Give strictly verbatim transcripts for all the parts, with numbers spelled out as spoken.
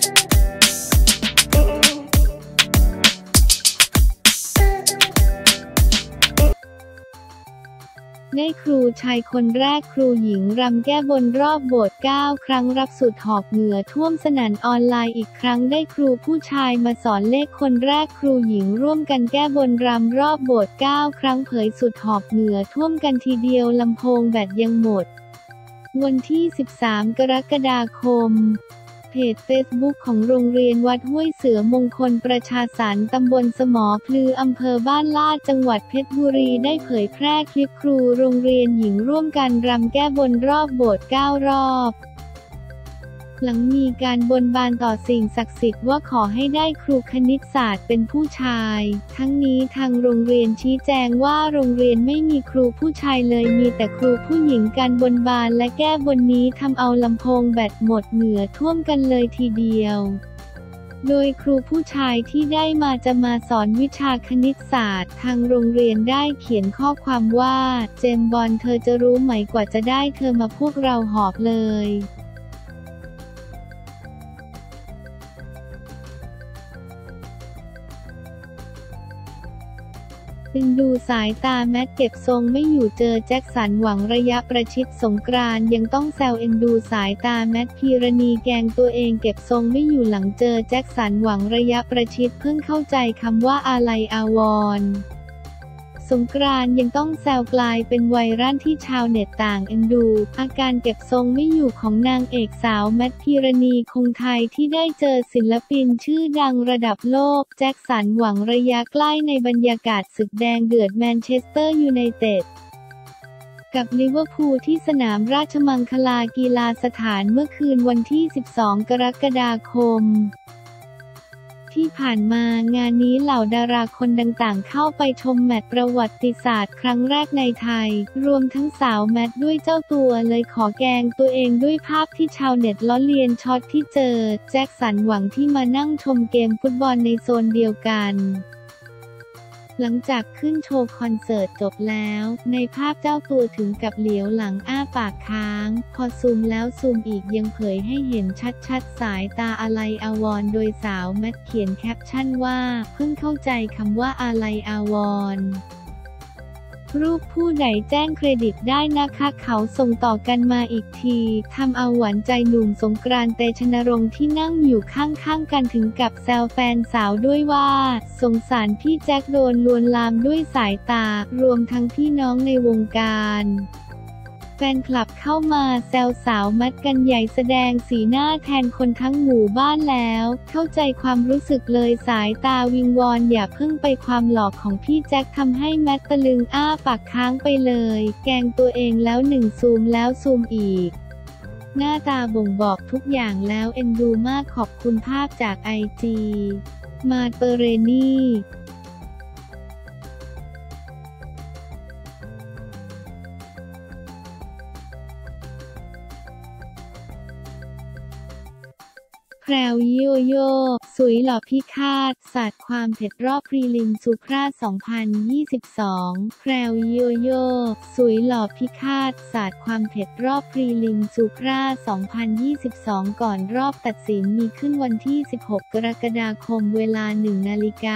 ได้ครูชายคนแรกครูหญิงรำแก้บนรอบโบสถ์เก้าครั้งรับสุดหอบเหงื่อท่วมสนั่นออนไลน์อีกครั้งได้ครูผู้ชายมาสอนเลขคนแรกครูหญิงร่วมกันแก้บนรำรอบโบสถ์เก้าครั้งเผยสุดหอบเหงื่อท่วมกันทีเดียวลำโพงแบตยังหมดวันที่สิบสามกรกฎาคมเพจเฟซบุ๊กของโรงเรียนวัดห้วยเสือมงคลประชาสรรค์ตำบลสมอพลืออำเภอบ้านลาดจังหวัดเพชรบุรีได้เผยแพร่คลิปครูโรงเรียนหญิงร่วมกันรำแก้บนรอบโบสถ์เก้ารอบหลังมีการบนบานต่อสิ่งศักดิ์สิทธิ์ว่าขอให้ได้ครูคณิตศาสตร์เป็นผู้ชายทั้งนี้ทางโรงเรียนชี้แจงว่าโรงเรียนไม่มีครูผู้ชายเลยมีแต่ครูผู้หญิงการบนบานและแก้บนนี้ทำเอาลำโพงแบตหมดเหงื่อท่วมกันเลยทีเดียวโดยครูผู้ชายที่ได้มาจะมาสอนวิชาคณิตศาสตร์ทางโรงเรียนได้เขียนข้อความว่าเจมบอลเธอจะรู้ไหมกว่าจะได้เธอมาพวกเราหอบเลยเอ็นดูสายตาแมทเก็บทรงไม่อยู่เจอแจ็คสันหวังระยะประชิดสงกรานต์ยังต้องแซวเอ็นดูสายตาแมทพีรณีแกงตัวเองเก็บทรงไม่อยู่หลังเจอแจ็คสันหวังระยะประชิดเพิ่งเข้าใจคำว่าอาลัยอาวรณ์สงกรานต์ยังต้องแซวกลายเป็นไวรัลที่ชาวเน็ตต่างเอ็นดูอาการเก็บทรงไม่อยู่ของนางเอกสาวแมทพีรณีคงไทยที่ได้เจอศิลปินชื่อดังระดับโลกแจ็คสันหวังระยะใกล้ในบรรยากาศศึกแดงเดือดแมนเชสเตอร์ยูไนเต็ดกับลิเวอร์พูลที่สนามราชมังคลากีฬาสถานเมื่อคืนวันที่สิบสองกรกฎาคมที่ผ่านมางานนี้เหล่าดาราคนต่างๆเข้าไปชมแมตช์ประวัติศาสตร์ครั้งแรกในไทยรวมทั้งสาวแมทด้วยเจ้าตัวเลยขอแกล้งตัวเองด้วยภาพที่ชาวเน็ตล้อเลียนช็อตที่เจอแจ็คสันหวังที่มานั่งชมเกมฟุตบอลในโซนเดียวกันหลังจากขึ้นโชว์คอนเสิร์ตจบแล้วในภาพเจ้าตัวถึงกับเหลียวหลังอ้าปากค้างพอซูมแล้วซูมอีกยังเผยให้เห็นชัดๆสายตาอาลัยอาวรณ์โดยสาวแมทเขียนแคปชั่นว่าเพิ่งเข้าใจคำว่าอาลัยอาวรณ์รูปผู้ใดแจ้งเครดิตได้นะคะเขาส่งต่อกันมาอีกทีทำเอาหวานใจหนุ่มสงกรานต์ เตชะนรงค์ที่นั่งอยู่ข้างๆกันถึงกับแซวแฟนสาวด้วยว่าสงสารพี่แจ็คโดนลวนลามด้วยสายตารวมทั้งพี่น้องในวงการแฟนคลับเข้ามาแซวสาวแมทกันใหญ่แสดงสีหน้าแทนคนทั้งหมู่บ้านแล้วเข้าใจความรู้สึกเลยสายตาวิงวอนอย่าเพิ่งไปความหลอกของพี่แจ็คทำให้แมทตะลึงอ้าปากค้างไปเลยแกล้งตัวเองแล้วหนึ่งซูมแล้วซูมอีกหน้าตาบ่งบอกทุกอย่างแล้วเอ็นดูมากขอบคุณภาพจากไอจีมาเปเรนี่แพรวโยโย่สวยหล่อพิฆาตศาสตร์ความเผ็ดรอบพรีลิมซูพราสองพันยี่สิบสองแพรวโยโย่สวยหล่อพิฆาตศาสตร์ความเผ็ดรอบพรีลิมซูพราสองพันยี่สิบสองก่อนรอบตัดสินมีขึ้นวันที่สิบหกกรกฎาคมเวลาหนึ่งนาฬิกา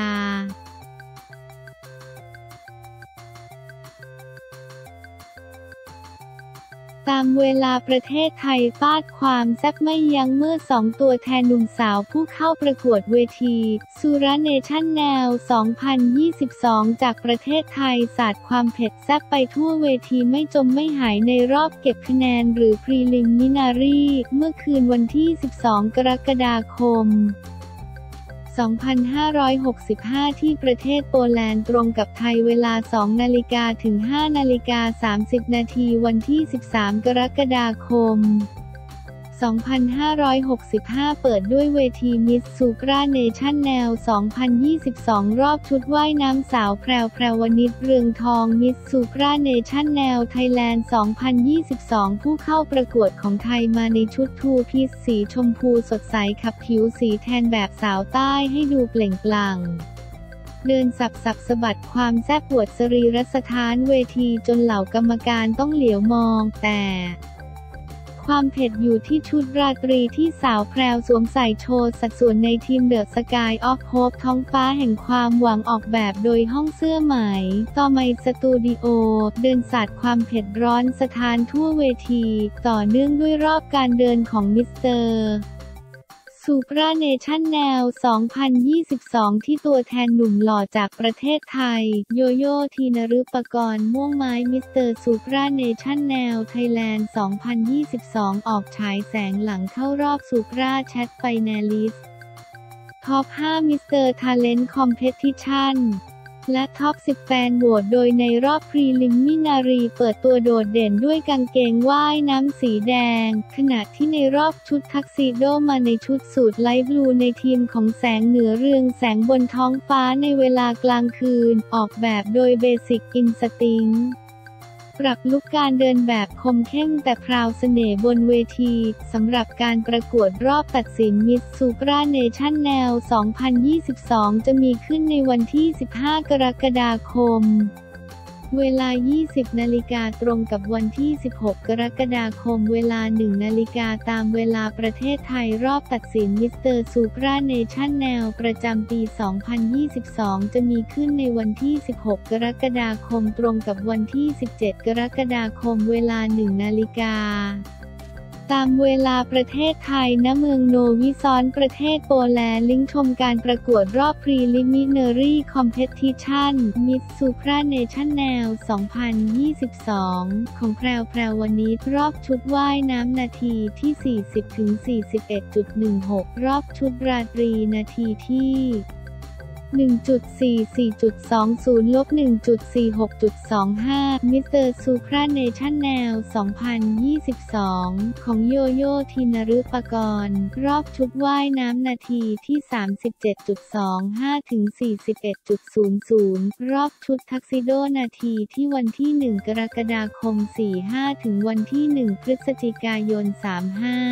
ตามเวลาประเทศไทยฟาดความแซ่บไม่ยั้งเมื่อสองตัวแทนหนุ่มสาวผู้เข้าประกวดเวทีสุราเนชั่นแนลสองพันยี่สิบสองจากประเทศไทยสาดความเผ็ดแซ่บไปทั่วเวทีไม่จมไม่หายในรอบเก็บคะแนนหรือพรีลิมินารีเมื่อคืนวันที่สิบสองกรกฎาคมสองพันห้าร้อยหกสิบห้าที่ประเทศโปแลนด์ตรงกับไทยเวลา สองนาฬิกา ถึง ห้านาฬิกาสามสิบนาทีวันที่สิบสามกรกฎาคมสองพันห้าร้อยหกสิบห้าเปิดด้วยเวทีมิสซูปราเนชั่นแนลสองพันยี่สิบสองรอบชุดว่ายน้ำสาวแพรวแพรวนิชเรืองทองมิสซูปราเนชั่นแนลไทยแลนด์สองพันยี่สิบสองผู้เข้าประกวดของไทยมาในชุดทูพีซสีชมพูสดใสขับผิวสีแทนแบบสาวใต้ให้ดูเปล่งปลั่งเดินสับสับสะบัดความแซ่บปวดสรีระสถานเวทีจนเหล่ากรรมการต้องเหลียวมองแต่คความเผ็ดอยู่ที่ชุดราตรีที่สาวแพรวสวมใส่โชว์สัดส่วนในทีมเดอะสกายออฟโฮปท้องฟ้าแห่งความหวังออกแบบโดยห้องเสื้อไหมต่อไมสตูดิโอเดินสาดความเผ็ดร้อนสถานทั่วเวทีต่อเนื่องด้วยรอบการเดินของมิสเตอร์ซูปราเนชั่นแนล สองพันยี่สิบสอง ที่ตัวแทนหนุ่มหล่อจากประเทศไทยโยโย่ธีนฤปกรณ์ม่วงไม้มิสเตอร์ซูปราเนชั่นแนลไทยแลนด์ สองพันยี่สิบสอง ออกฉายแสงหลังเข้ารอบซูปราแชทไฟแนลิสต์ท็อป ห้า มิสเตอร์ทาเลนต์คอมเพทิชั่นและท็อป สิบ แฟนโหวตโดยในรอบพรีลิมินารีเปิดตัวโดดเด่นด้วยกางเกงว่ายน้ำสีแดงขณะที่ในรอบชุดทักซิโดมาในชุดสูทไลท์บลูในทีมของแสงเหนือเรืองแสงบนท้องฟ้าในเวลากลางคืนออกแบบโดยเบสิกอินสติ้งปรับลุคการเดินแบบคมเข้มแต่พราวเสน่ห์บนเวทีสำหรับการประกวดรอบตัดสินมิสซูปราเนชั่นแนล สองพันยี่สิบสอง จะมีขึ้นในวันที่ สิบห้า กรกฎาคมเวลา ยี่สิบ นาฬิกาตรงกับวันที่ สิบหก กรกฎาคมเวลา หนึ่ง นาฬิกาตามเวลาประเทศไทยรอบตัดสินมิสเตอร์ซูปราเนชั่นแนลประจำปี สองพันยี่สิบสอง จะมีขึ้นในวันที่ สิบหก กรกฎาคมตรงกับวันที่ สิบเจ็ด กรกฎาคมเวลา หนึ่ง นาฬิกาตามเวลาประเทศไทยณเมืองโนวิซอนประเทศโปแลนด์ลิงก์ชมการประกวดรอบพรีลิมินารีคอมเพทิชั่นมิสซูปราเนชั่นแนล สองพันยี่สิบสอง ของแพรวแพรววันนี้รอบชุดว่ายน้ำนาทีที่ สี่สิบถึงสี่สิบเอ็ดจุดหนึ่งหก รอบชุดราตรีนาทีที่ หนึ่งจุดสี่สี่จุดสองศูนย์ ลบ หนึ่งจุดสี่หกจุดสองห้า มิสเตอร์ซูปราเนชั่นแนล สองพันยี่สิบสอง ของโยโย่ธีนฤปกรณ์รอบชุดว่ายน้ำนาทีที่ สามสิบเจ็ดจุดสองห้า ถึง สี่สิบเอ็ดจุดศูนย์ศูนย์ รอบชุดทักซิโดนาทีที่วันที่ หนึ่ง กรกฎาคม สี่สิบห้า ถึงวันที่ หนึ่ง พฤศจิกายน สามสิบห้า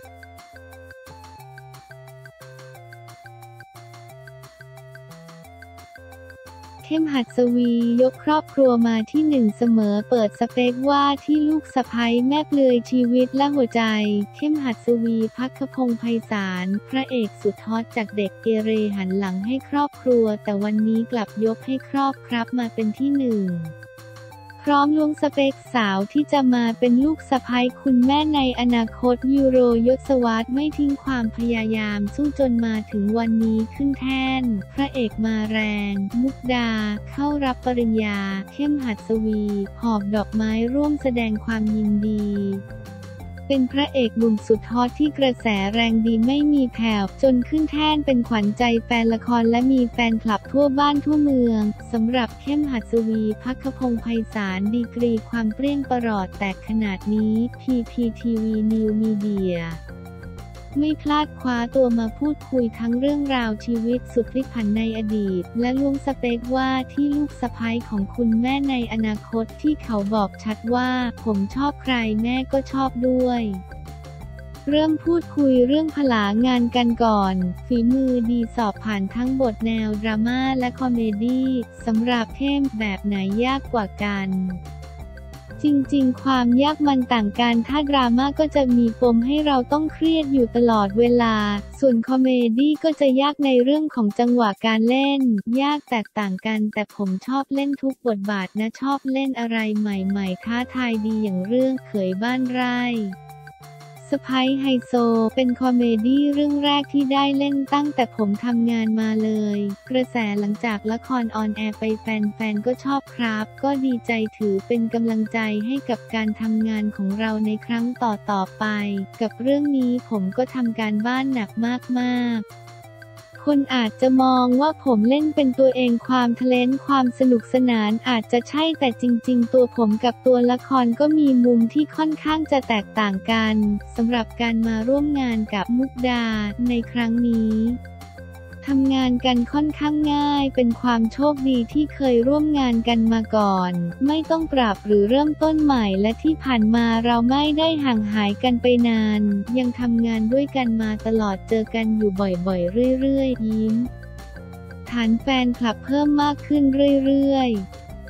เข้มหัสวียกครอบครัวมาที่หนึ่งเสมอเปิดสเปคว่าที่ลูกสะใภ้แม่เปลือยชีวิตและหัวใจเข้มหัสวีภัคพงษ์ไพศาลพระเอกสุดฮอตจากเด็กเกเรหันหลังให้ครอบครัวแต่วันนี้กลับยกให้ครอบครับมาเป็นที่หนึ่งพร้อมลวงสเปคสาวที่จะมาเป็นลูกสะใภ้คุณแม่ในอนาคตยูโรยศวรรษไม่ทิ้งความพยายามสู้จนมาถึงวันนี้ขึ้นแท่นพระเอกมาแรงมุกดาเข้ารับปริญญาเข้มหัสวีหอบดอกไม้ร่วมแสดงความยินดีเป็นพระเอกหนุ่มสุดฮอตที่กระแสแรงดีไม่มีแผ่วจนขึ้นแท่นเป็นขวัญใจแฟนละครและมีแฟนคลับทั่วบ้านทั่วเมืองสำหรับเข้มหัสวีภัคพงษ์ไพศาลดีกรีความเปรี้ยงประหลอดแตกขนาดนี้ พี พี ที วี New Media ไม่พลาดคว้าตัวมาพูดคุยทั้งเรื่องราวชีวิตสุดพลิกผันในอดีตและลวงสเปคว่าที่ลูกสะใภ้ของคุณแม่ในอนาคตที่เขาบอกชัดว่าผมชอบใครแม่ก็ชอบด้วยเริ่มพูดคุยเรื่องผลางานกันก่อนฝีมือดีสอบผ่านทั้งบทแนวดราม่าและคอมเมดี้สำหรับเข้มแบบไหนยากกว่ากันจริงๆความยากมันต่างกันถ้าดราม่าก็จะมีปมให้เราต้องเครียดอยู่ตลอดเวลาส่วนคอมเมดี้ก็จะยากในเรื่องของจังหวะการเล่นยากแตกต่างกันแต่ผมชอบเล่นทุกบทบาทนะชอบเล่นอะไรใหม่ๆท้าทายดีอย่างเรื่องเขยบ้านไร่สะใภ้ไฮโซเป็นคอมเมดี้เรื่องแรกที่ได้เล่นตั้งแต่ผมทำงานมาเลยกระแสหลังจากละครออนแอร์ไปแฟนๆก็ชอบครับก็ดีใจถือเป็นกำลังใจให้กับการทำงานของเราในครั้งต่อๆไปกับเรื่องนี้ผมก็ทำการบ้านหนักมากๆคนอาจจะมองว่าผมเล่นเป็นตัวเองความทะเลนความสนุกสนานอาจจะใช่แต่จริงๆตัวผมกับตัวละครก็มีมุมที่ค่อนข้างจะแตกต่างกันสำหรับการมาร่วมงานกับมุกดาในครั้งนี้ทำงานกันค่อนข้างง่ายเป็นความโชคดีที่เคยร่วมงานกันมาก่อนไม่ต้องปรับหรือเริ่มต้นใหม่และที่ผ่านมาเราไม่ได้ห่างหายกันไปนานยังทำงานด้วยกันมาตลอดเจอกันอยู่บ่อยๆเรื่อยๆยิ้มฐานแฟนคลับเพิ่มมากขึ้นเรื่อยๆ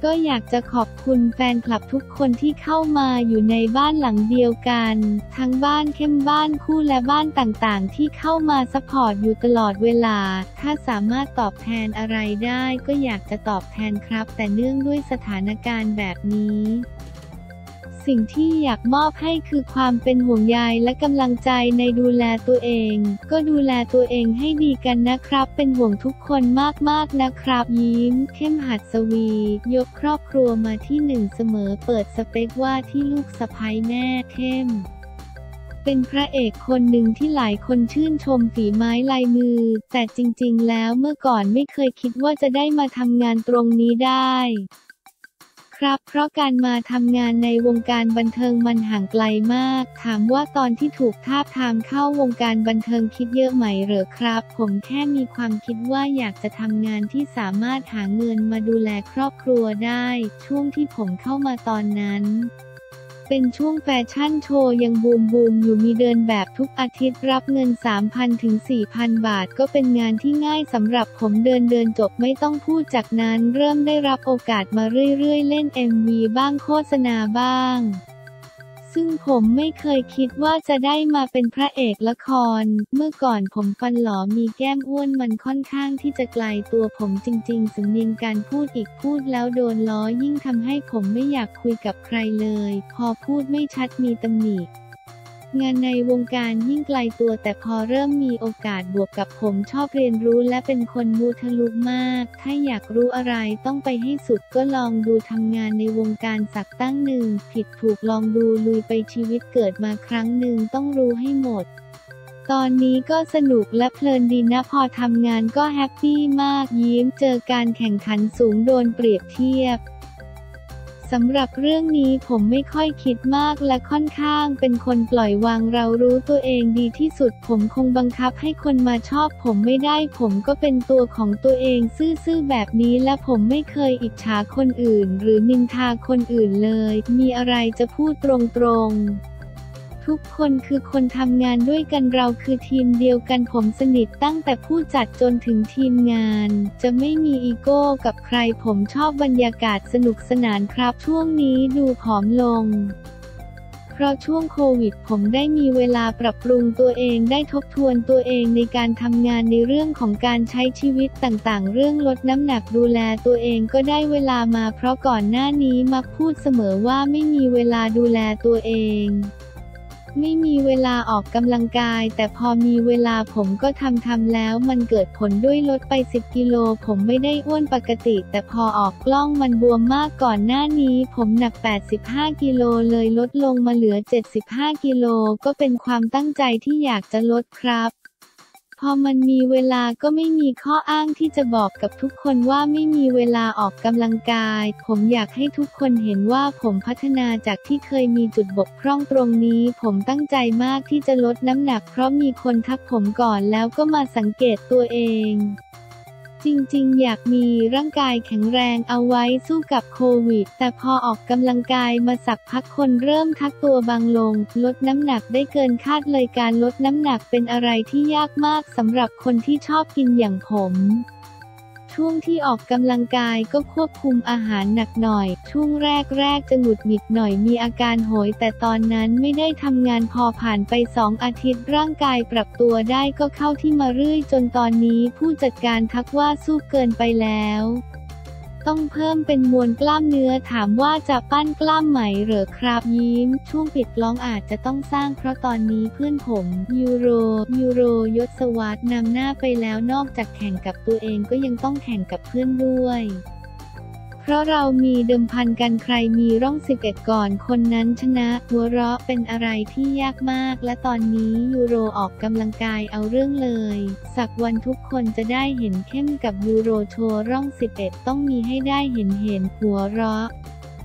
ก็อยากจะขอบคุณแฟนคลับทุกคนที่เข้ามาอยู่ในบ้านหลังเดียวกันทั้งบ้านเข้มบ้านคู่และบ้านต่างๆที่เข้ามาซัพพอร์ตอยู่ตลอดเวลาถ้าสามารถตอบแทนอะไรได้ก็อยากจะตอบแทนครับแต่เนื่องด้วยสถานการณ์แบบนี้สิ่งที่อยากมอบให้คือความเป็นห่วงใยและกำลังใจในดูแลตัวเองก็ดูแลตัวเองให้ดีกันนะครับเป็นห่วงทุกคนมากๆนะครับยิ้มเข้มหัสวียกครอบครัวมาที่หนึ่งเสมอเปิดสเปคว่าที่ลูกสะใภ้แม่เข้มเป็นพระเอกคนหนึ่งที่หลายคนชื่นชมฝีไม้ลายมือแต่จริงๆแล้วเมื่อก่อนไม่เคยคิดว่าจะได้มาทำงานตรงนี้ได้ครับเพราะการมาทำงานในวงการบันเทิงมันห่างไกลมากถามว่าตอนที่ถูกทาบทามเข้าวงการบันเทิงคิดเยอะไหมเหรอครับผมแค่มีความคิดว่าอยากจะทำงานที่สามารถหาเงินมาดูแลครอบครัวได้ช่วงที่ผมเข้ามาตอนนั้นเป็นช่วงแฟชั่นโชว์ยังบูมบูมอยู่มีเดินแบบทุกอาทิตย์รับเงิน สามพัน ถึง สี่พัน บาทก็เป็นงานที่ง่ายสำหรับผมเดินเดินจบไม่ต้องพูดจากนั้นเริ่มได้รับโอกาสมาเรื่อยๆเล่น เอ็ม วี บ้างโฆษณาบ้างซึ่งผมไม่เคยคิดว่าจะได้มาเป็นพระเอกละครเมื่อก่อนผมฟันหลอมีแก้มอ้วนมันค่อนข้างที่จะไกลตัวผมจริงๆสำเนียงการพูดอีกพูดแล้วโดนล้อยิ่งทำให้ผมไม่อยากคุยกับใครเลยพอพูดไม่ชัดมีตำหนิงานในวงการยิ่งไกลตัวแต่พอเริ่มมีโอกาสบวกกับผมชอบเรียนรู้และเป็นคนมุทะลุมากถ้าอยากรู้อะไรต้องไปให้สุดก็ลองดูทำงานในวงการสักตั้งหนึ่งผิดถูกลองดูลุยไปชีวิตเกิดมาครั้งหนึ่งต้องรู้ให้หมดตอนนี้ก็สนุกและเพลินดีนะพอทำงานก็แฮปปี้มากยิ้มเจอการแข่งขันสูงโดนเปรียบเทียบสำหรับเรื่องนี้ผมไม่ค่อยคิดมากและค่อนข้างเป็นคนปล่อยวางเรารู้ตัวเองดีที่สุดผมคงบังคับให้คนมาชอบผมไม่ได้ผมก็เป็นตัวของตัวเองซื่อๆแบบนี้และผมไม่เคยอิจฉาคนอื่นหรือนินทาคนอื่นเลยมีอะไรจะพูดตรงๆทุกคนคือคนทำงานด้วยกันเราคือทีมเดียวกันผมสนิทตั้งแต่ผู้จัดจนถึงทีมงานจะไม่มีอีโก้กับใครผมชอบบรรยากาศสนุกสนานครับช่วงนี้ดูผอมลงเพราะช่วงโควิดผมได้มีเวลาปรับปรุงตัวเองได้ทบทวนตัวเองในการทำงานในเรื่องของการใช้ชีวิตต่างๆเรื่องลดน้ำหนักดูแลตัวเองก็ได้เวลามาเพราะก่อนหน้านี้มักพูดเสมอว่าไม่มีเวลาดูแลตัวเองไม่มีเวลาออกกำลังกายแต่พอมีเวลาผมก็ทำทำแล้วมันเกิดผลด้วยลดไปสิบกิโลผมไม่ได้อ้วนปกติแต่พอออกกล้องมันบวมมากก่อนหน้านี้ผมหนักแปดสิบห้ากิโลเลยลดลงมาเหลือเจ็ดสิบห้ากิโลก็เป็นความตั้งใจที่อยากจะลดครับพอมันมีเวลาก็ไม่มีข้ออ้างที่จะบอกกับทุกคนว่าไม่มีเวลาออกกำลังกายผมอยากให้ทุกคนเห็นว่าผมพัฒนาจากที่เคยมีจุดบกพร่องตรงนี้ผมตั้งใจมากที่จะลดน้ำหนักเพราะมีคนทักผมก่อนแล้วก็มาสังเกตตัวเองจริงๆอยากมีร่างกายแข็งแรงเอาไว้สู้กับโควิดแต่พอออกกำลังกายมาสักพักคนเริ่มทักตัวบางลงลดน้ำหนักได้เกินคาดเลยการลดน้ำหนักเป็นอะไรที่ยากมากสำหรับคนที่ชอบกินอย่างผมช่วงที่ออกกำลังกายก็ควบคุมอาหารหนักหน่อยช่วงแรกๆจะหงุดหงิดหน่อยมีอาการโหยแต่ตอนนั้นไม่ได้ทำงานพอผ่านไปสองอาทิตย์ร่างกายปรับตัวได้ก็เข้าที่มาเรื่อยจนตอนนี้ผู้จัดการทักว่าสู้เกินไปแล้วต้องเพิ่มเป็นมวลกล้ามเนื้อถามว่าจะปั้นกล้ามไหมเหรอครับยิ้มช่วงปิดกล้องอาจจะต้องสร้างเพราะตอนนี้เพื่อนผมยูโรยูโรยศวัฒน์นำหน้าไปแล้วนอกจากแข่งกับตัวเองก็ยังต้องแข่งกับเพื่อนด้วยเพราะเรามีเดิมพันกันใครมีร่องสิบเอ็ดก่อนคนนั้นชนะหัวเราะเป็นอะไรที่ยากมากและตอนนี้ยูโรออกกำลังกายเอาเรื่องเลยสักวันทุกคนจะได้เห็นเข้มกับยูโรโชว์ร่องสิบเอ็ดต้องมีให้ได้เห็นเห็นหัวเราะ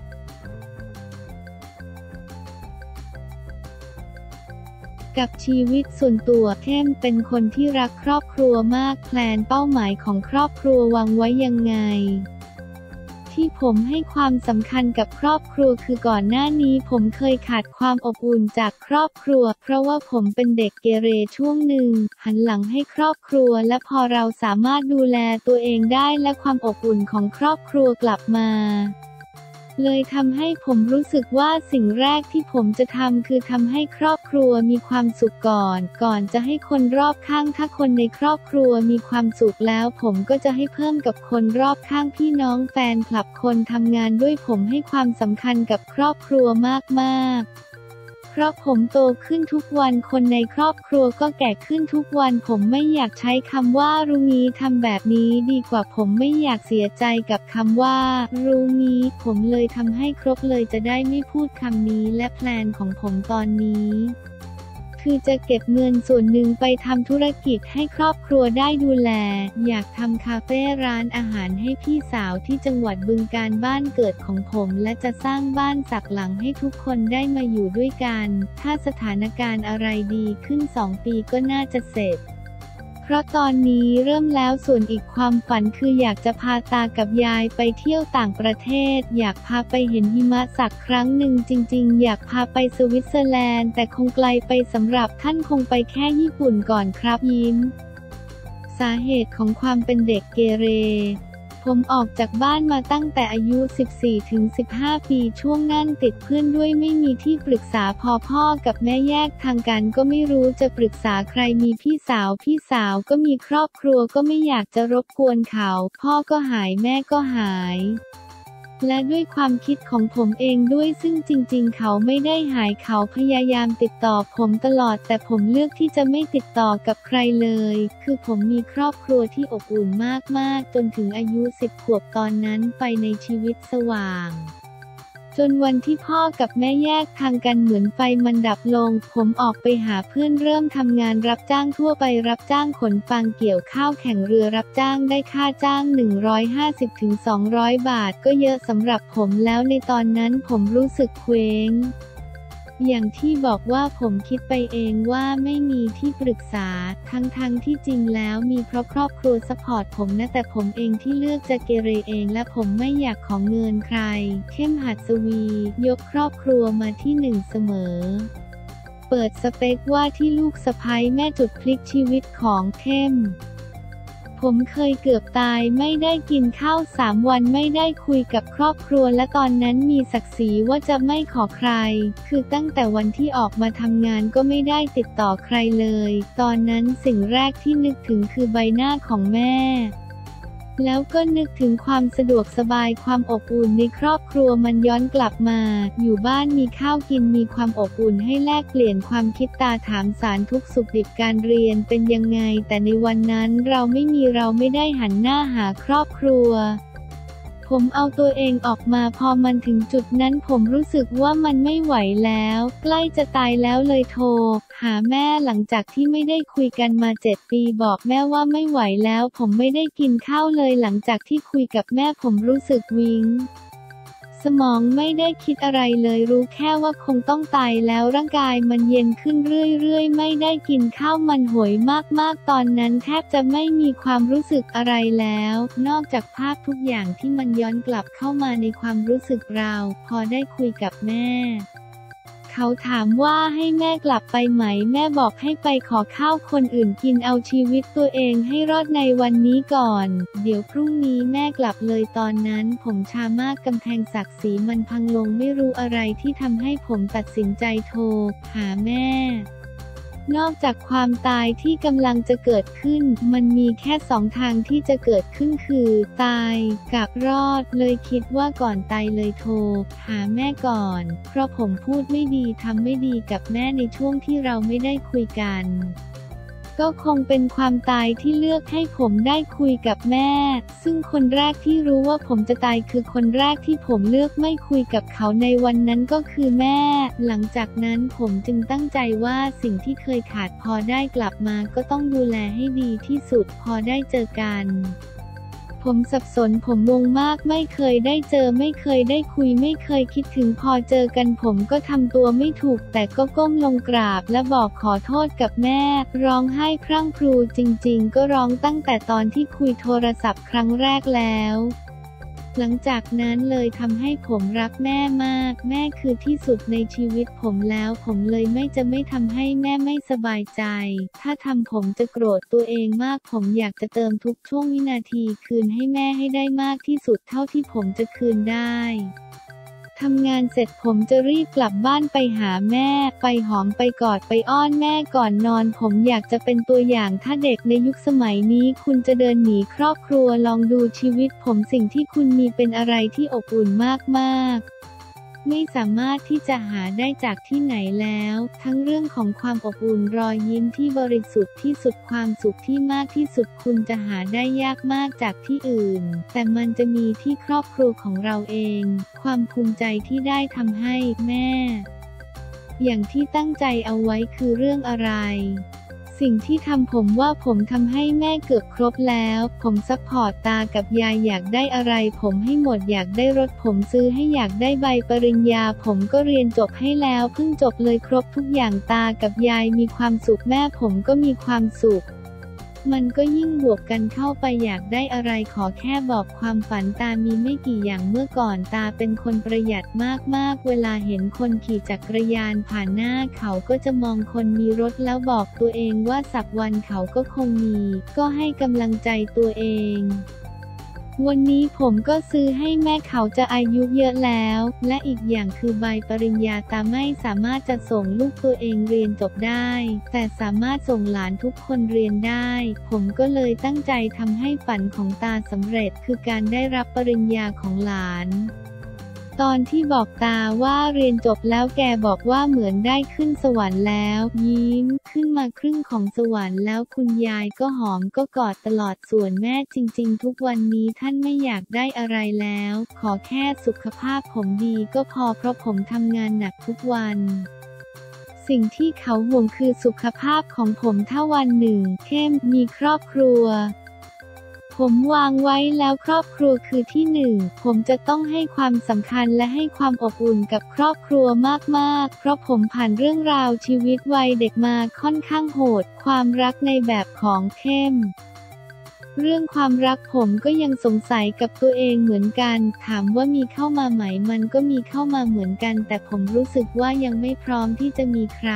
กับชีวิตส่วนตัวเข้มเป็นคนที่รักครอบครัวมากแพลนเป้าหมายของครอบครัววางไว้ยังไงทที่ผมให้ความสำคัญกับครอบครัวคือก่อนหน้านี้ผมเคยขาดความอบอุ่นจากครอบครัวเพราะว่าผมเป็นเด็กเกเรช่วงหนึ่งหันหลังให้ครอบครัวและพอเราสามารถดูแลตัวเองได้และความอบอุ่นของครอบครัวกลับมาเลยทำให้ผมรู้สึกว่าสิ่งแรกที่ผมจะทำคือทำให้ครอบครัวมีความสุขก่อนก่อนจะให้คนรอบข้างถ้าคนในครอบครัวมีความสุขแล้วผมก็จะให้เพิ่มกับคนรอบข้างพี่น้องแฟนคลับคนทำงานด้วยผมให้ความสำคัญกับครอบครัวมากๆเพราะผมโตขึ้นทุกวันคนในครอบครัวก็แก่ขึ้นทุกวันผมไม่อยากใช้คำว่ารู้งี้ทำแบบนี้ดีกว่าผมไม่อยากเสียใจกับคำว่ารู้งี้ผมเลยทำให้ครบเลยจะได้ไม่พูดคำนี้และแพลนของผมตอนนี้คือจะเก็บเงินส่วนหนึ่งไปทำธุรกิจให้ครอบครัวได้ดูแลอยากทำคาเฟ่ร้านอาหารให้พี่สาวที่จังหวัดบึงกาฬบ้านเกิดของผมและจะสร้างบ้านสักหลังให้ทุกคนได้มาอยู่ด้วยกันถ้าสถานการณ์อะไรดีขึ้นสองปีก็น่าจะเสร็จเพราะตอนนี้เริ่มแล้วส่วนอีกความฝันคืออยากจะพาตากับยายไปเที่ยวต่างประเทศอยากพาไปเห็นหิมะสักครั้งหนึ่งจริงๆอยากพาไปสวิตเซอร์แลนด์แต่คงไกลไปสำหรับท่านคงไปแค่ญี่ปุ่นก่อนครับยิ้มสาเหตุของความเป็นเด็กเกเรผมออกจากบ้านมาตั้งแต่อายุ สิบสี่ถึงสิบห้า ปีช่วงนั้นติดเพื่อนด้วยไม่มีที่ปรึกษาพอพ่อกับแม่แยกทางกันก็ไม่รู้จะปรึกษาใครมีพี่สาวพี่สาวก็มีครอบครัวก็ไม่อยากจะรบกวนเขาพ่อก็หายแม่ก็หายและด้วยความคิดของผมเองด้วยซึ่งจริงๆเขาไม่ได้หายเขาพยายามติดต่อผมตลอดแต่ผมเลือกที่จะไม่ติดต่อกับใครเลยคือผมมีครอบครัวที่อบอุ่นมากๆจนถึงอายุสิบขวบตอนนั้นไปในชีวิตสว่างจนวันที่พ่อกับแม่แยกทางกันเหมือนไฟมันดับลงผมออกไปหาเพื่อนเริ่มทำงานรับจ้างทั่วไปรับจ้างขนฟางเกี่ยวข้าวแข่งเรือรับจ้างได้ค่าจ้าง หนึ่งร้อยห้าสิบถึงสองร้อย บาทก็เยอะสำหรับผมแล้วในตอนนั้นผมรู้สึกเคว้งอย่างที่บอกว่าผมคิดไปเองว่าไม่มีที่ปรึกษาทั้งๆ ท, ที่จริงแล้วมีเพราะครอบครัวซัพพอร์ตผมนะแต่ผมเองที่เลือกจะเกเรเองและผมไม่อยากขอเงินใครเข้มหัสวียกครอบครัวมาที่หนึ่งเสมอเปิดสเปคว่าที่ลูกสะใภ้แม่จุดพลิกชีวิตของเข้มผมเคยเกือบตายไม่ได้กินข้าวสามวันไม่ได้คุยกับครอบครัวและตอนนั้นมีศักดิ์ศรีว่าจะไม่ขอใครคือตั้งแต่วันที่ออกมาทำงานก็ไม่ได้ติดต่อใครเลยตอนนั้นสิ่งแรกที่นึกถึงคือใบหน้าของแม่แล้วก็นึกถึงความสะดวกสบายความอบอุ่นในครอบครัวมันย้อนกลับมาอยู่บ้านมีข้าวกินมีความอบอุ่นให้แลกเปลี่ยนความคิดตาถามสารทุกสุขดิบการเรียนเป็นยังไงแต่ในวันนั้นเราไม่มีเราไม่ได้หันหน้าหาครอบครัวผมเอาตัวเองออกมาพอมันถึงจุดนั้นผมรู้สึกว่ามันไม่ไหวแล้วใกล้จะตายแล้วเลยโทรหาแม่หลังจากที่ไม่ได้คุยกันมาเจ็ดปีบอกแม่ว่าไม่ไหวแล้วผมไม่ได้กินข้าวเลยหลังจากที่คุยกับแม่ผมรู้สึกวิงสมองไม่ได้คิดอะไรเลยรู้แค่ว่าคงต้องตายแล้วร่างกายมันเย็นขึ้นเรื่อยๆไม่ได้กินข้าวมันโหยมากๆตอนนั้นแทบจะไม่มีความรู้สึกอะไรแล้วนอกจากภาพทุกอย่างที่มันย้อนกลับเข้ามาในความรู้สึกเราพอได้คุยกับแม่เขาถามว่าให้แม่กลับไปไหมแม่บอกให้ไปขอข้าวคนอื่นกินเอาชีวิตตัวเองให้รอดในวันนี้ก่อนเดี๋ยวพรุ่งนี้แม่กลับเลยตอนนั้นผมชามากกำแพงศักดิ์ศรีมันพังลงไม่รู้อะไรที่ทำให้ผมตัดสินใจโทรหาแม่นอกจากความตายที่กำลังจะเกิดขึ้นมันมีแค่สองทางที่จะเกิดขึ้นคือตายกับรอดเลยคิดว่าก่อนตายเลยโทรหาแม่ก่อนเพราะผมพูดไม่ดีทำไม่ดีกับแม่ในช่วงที่เราไม่ได้คุยกันก็คงเป็นความตายที่เลือกให้ผมได้คุยกับแม่ซึ่งคนแรกที่รู้ว่าผมจะตายคือคนแรกที่ผมเลือกไม่คุยกับเขาในวันนั้นก็คือแม่หลังจากนั้นผมจึงตั้งใจว่าสิ่งที่เคยขาดพอได้กลับมาก็ต้องดูแลให้ดีที่สุดพอได้เจอกันผมสับสนผมงงมากไม่เคยได้เจอไม่เคยได้คุยไม่เคยคิดถึงพอเจอกันผมก็ทำตัวไม่ถูกแต่ก็ก้มลงกราบและบอกขอโทษกับแม่ร้องไห้พรั่งพรูจริงๆก็ร้องตั้งแต่ตอนที่คุยโทรศัพท์ครั้งแรกแล้วหลังจากนั้นเลยทำให้ผมรักแม่มากแม่คือที่สุดในชีวิตผมแล้วผมเลยไม่จะไม่ทำให้แม่ไม่สบายใจถ้าทำผมจะโกรธตัวเองมากผมอยากจะเติมทุกช่วงวินาทีคืนให้แม่ให้ได้มากที่สุดเท่าที่ผมจะคืนได้ทำงานเสร็จผมจะรีบกลับบ้านไปหาแม่ไปหอมไปกอดไปอ้อนแม่ก่อนนอนผมอยากจะเป็นตัวอย่างถ้าเด็กในยุคสมัยนี้คุณจะเดินหนีครอบครัวลองดูชีวิตผมสิ่งที่คุณมีเป็นอะไรที่อบอุ่นมากๆไม่สามารถที่จะหาได้จากที่ไหนแล้วทั้งเรื่องของความอบอุ่นรอยยิ้มที่บริสุทธิ์ที่สุดความสุขที่มากที่สุดคุณจะหาได้ยากมากจากที่อื่นแต่มันจะมีที่ครอบครัวของเราเองความภูมิใจที่ได้ทำให้แม่อย่างที่ตั้งใจเอาไว้คือเรื่องอะไรสิ่งที่ทำผมว่าผมทำให้แม่เกือบครบแล้วผมซัพพอร์ตตากับยายอยากได้อะไรผมให้หมดอยากได้รถผมซื้อให้อยากได้ใบปริญญาผมก็เรียนจบให้แล้วเพิ่งจบเลยครบทุกอย่างตากับยายมีความสุขแม่ผมก็มีความสุขมันก็ยิ่งบวกกันเข้าไปอยากได้อะไรขอแค่บอกความฝันตามีไม่กี่อย่างเมื่อก่อนตาเป็นคนประหยัดมากๆเวลาเห็นคนขี่จักรยานผ่านหน้าเขาก็จะมองคนมีรถแล้วบอกตัวเองว่าสักวันเขาก็คงมีก็ให้กำลังใจตัวเองวันนี้ผมก็ซื้อให้แม่เขาจะอายุเยอะแล้วและอีกอย่างคือใบปริญญาตาไม่สามารถจะส่งลูกตัวเองเรียนจบได้แต่สามารถส่งหลานทุกคนเรียนได้ผมก็เลยตั้งใจทำให้ฝันของตาสำเร็จคือการได้รับปริญญาของหลานตอนที่บอกตาว่าเรียนจบแล้วแกบอกว่าเหมือนได้ขึ้นสวรรค์แล้วยิ้มขึ้นมาครึ่งของสวรรค์แล้วคุณยายก็หอมก็กอดตลอดส่วนแม่จริงๆทุกวันนี้ท่านไม่อยากได้อะไรแล้วขอแค่สุขภาพผมดีก็พอเพราะผมทำงานหนักทุกวันสิ่งที่เขาห่วงคือสุขภาพของผมถ้าวันหนึ่งเข้มมีครอบครัวผมวางไว้แล้วครอบครัวคือที่หนึ่งผมจะต้องให้ความสำคัญและให้ความอบอุ่นกับครอบครัวมากๆเพราะผมผ่านเรื่องราวชีวิตวัยเด็กมาค่อนข้างโหดความรักในแบบของเข้มเรื่องความรักผมก็ยังสงสัยกับตัวเองเหมือนกันถามว่ามีเข้ามาไหมมันก็มีเข้ามาเหมือนกันแต่ผมรู้สึกว่ายังไม่พร้อมที่จะมีใคร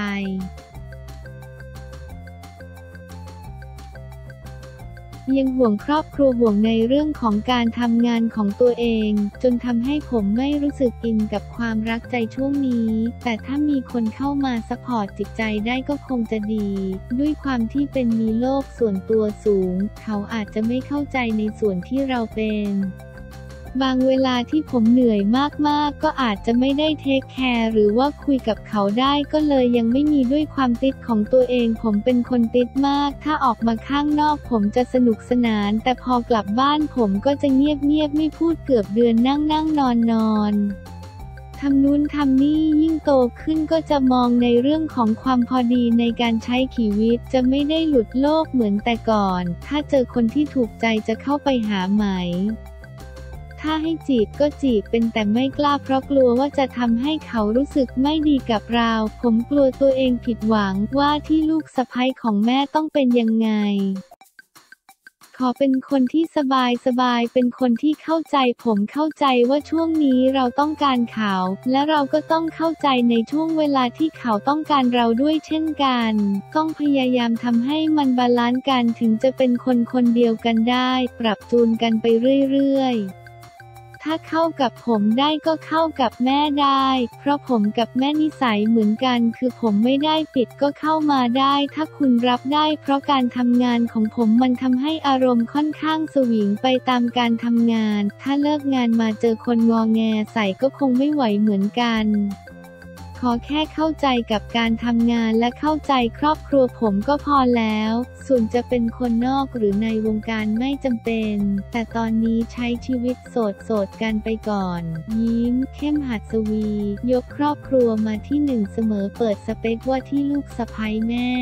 ยังห่วงครอบครัวห่วงในเรื่องของการทำงานของตัวเองจนทำให้ผมไม่รู้สึกอินกับความรักใจช่วงนี้แต่ถ้ามีคนเข้ามาซัพพอร์ตจิตใจได้ก็คงจะดีด้วยความที่เป็นมีโลกส่วนตัวสูงเขาอาจจะไม่เข้าใจในส่วนที่เราเป็นบางเวลาที่ผมเหนื่อยมากๆก็อาจจะไม่ได้เทคแคร์หรือว่าคุยกับเขาได้ก็เลยยังไม่มีด้วยความติดของตัวเองผมเป็นคนติดมากถ้าออกมาข้างนอกผมจะสนุกสนานแต่พอกลับบ้านผมก็จะเงียบๆไม่พูดเกือบเดือนนั่งนั่งนอนนอนทำนู้นทำนี่ยิ่งโตขึ้นก็จะมองในเรื่องของความพอดีในการใช้ชีวิตจะไม่ได้หลุดโลกเหมือนแต่ก่อนถ้าเจอคนที่ถูกใจจะเข้าไปหาไหมถ้าให้จีบก็จีบเป็นแต่ไม่กล้าเพราะกลัวว่าจะทำให้เขารู้สึกไม่ดีกับเราผมกลัวตัวเองผิดหวังว่าที่ลูกสะใภ้ของแม่ต้องเป็นยังไงขอเป็นคนที่สบายสบายเป็นคนที่เข้าใจผมเข้าใจว่าช่วงนี้เราต้องการเขาและเราก็ต้องเข้าใจในช่วงเวลาที่เขาต้องการเราด้วยเช่นกันต้องพยายามทำให้มันบาลานซ์กันถึงจะเป็นคนคนเดียวกันได้ปรับจูนกันไปเรื่อยๆถ้าเข้ากับผมได้ก็เข้ากับแม่ได้เพราะผมกับแม่นิสัยเหมือนกันคือผมไม่ได้ปิดก็เข้ามาได้ถ้าคุณรับได้เพราะการทำงานของผมมันทำให้อารมณ์ค่อนข้างสวิงไปตามการทำงานถ้าเลิกงานมาเจอคนงอแงใส่ก็คงไม่ไหวเหมือนกันขอแค่เข้าใจกับการทำงานและเข้าใจครอบครัวผมก็พอแล้วส่วนจะเป็นคนนอกหรือในวงการไม่จำเป็นแต่ตอนนี้ใช้ชีวิตโสดโสดกันไปก่อนยิ้มเข้มหัสวียกครอบครัวมาที่หนึ่งเสมอเปิดสเปคว่าที่ลูกสะใภ้แม่